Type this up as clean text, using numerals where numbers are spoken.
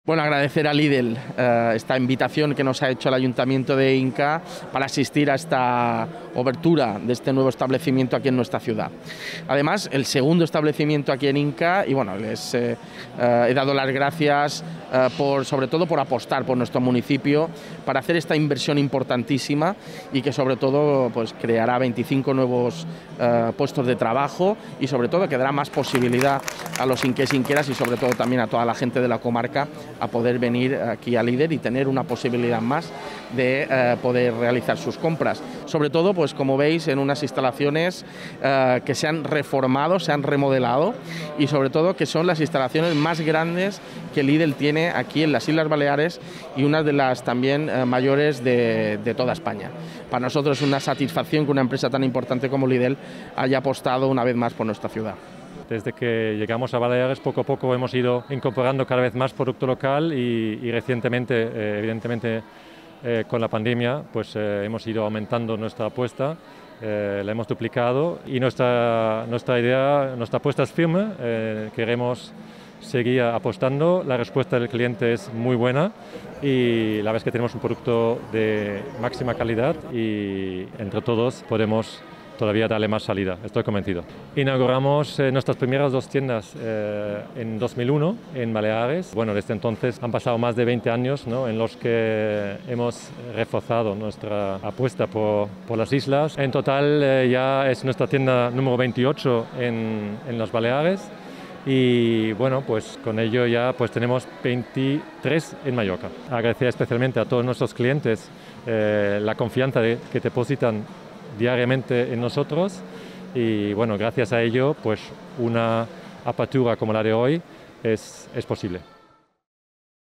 Bueno, agradecer a Lidl esta invitación que nos ha hecho el Ayuntamiento de Inca para asistir a esta obertura de este nuevo establecimiento aquí en nuestra ciudad. Además, el segundo establecimiento aquí en Inca, y bueno, les he dado las gracias sobre todo por apostar por nuestro municipio para hacer esta inversión importantísima y que sobre todo pues, creará 25 nuevos puestos de trabajo y sobre todo que dará más posibilidad a los inqués, inqueras y sobre todo también a toda la gente de la comarca a poder venir aquí a Lidl y tener una posibilidad más de poder realizar sus compras. Sobre todo, pues como veis, en unas instalaciones que se han reformado, se han remodelado y sobre todo que son las instalaciones más grandes que Lidl tiene aquí en las Islas Baleares y una de las también mayores de toda España. Para nosotros es una satisfacción que una empresa tan importante como Lidl haya apostado una vez más por nuestra ciudad. Desde que llegamos a Baleares, poco a poco hemos ido incorporando cada vez más producto local y recientemente, evidentemente, con la pandemia, pues hemos ido aumentando nuestra apuesta, la hemos duplicado y nuestra idea, nuestra apuesta es firme, queremos seguir apostando, la respuesta del cliente es muy buena y la verdad es que tenemos un producto de máxima calidad y entre todos podemos todavía darle más salida, estoy convencido. Inauguramos nuestras primeras dos tiendas en 2001 en Baleares. Bueno, desde entonces han pasado más de 20 años, ¿no?, en los que hemos reforzado nuestra apuesta por las islas. En total ya es nuestra tienda número 28 en las Baleares y bueno, pues con ello ya pues tenemos 23 en Mallorca. Agradecer especialmente a todos nuestros clientes la confianza que depositan diariamente en nosotros y bueno, gracias a ello pues una apertura como la de hoy es posible.